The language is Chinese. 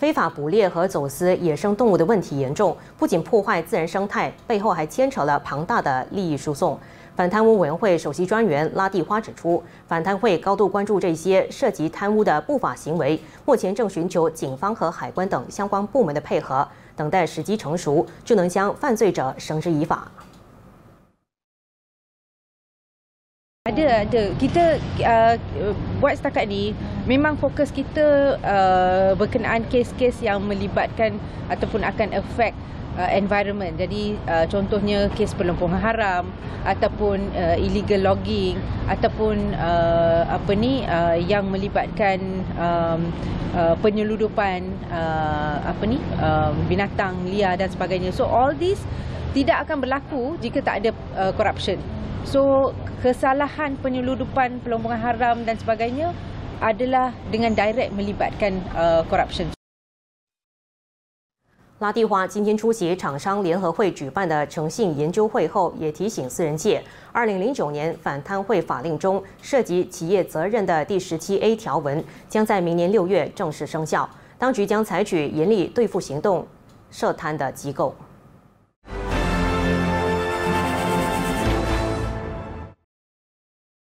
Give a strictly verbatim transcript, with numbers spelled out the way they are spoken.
非法捕猎和走私野生动物的问题严重，不仅破坏自然生态，背后还牵扯了庞大的利益输送。反贪污委员会首席专员拉蒂花指出，反贪会高度关注这些涉及贪污的不法行为，目前正寻求警方和海关等相关部门的配合，等待时机成熟，就能将犯罪者绳之以法。 Ada, ada. Kita uh, buat setakat ni memang fokus kita uh, berkenaan kes-kes yang melibatkan ataupun akan affect uh, environment. Jadi uh, contohnya kes pelumpuhan haram ataupun uh, illegal logging ataupun uh, apa ni uh, yang melibatkan um, uh, penyeludupan uh, apa ni uh, binatang liar dan sebagainya. So all this tidak akan berlaku jika tak ada uh, corruption. So kesalahan penyeludupan, pelumpuhan haram dan sebagainya adalah dengan direct melibatkan uh, corruption. 拉蒂花今天出席厂商联合会举办的诚信研究会后，也提醒私人界，二零零九年反贪会法令中涉及企业责任的第十七 A 条文将在明年六月正式生效，当局将采取严厉对付行动涉贪的机构。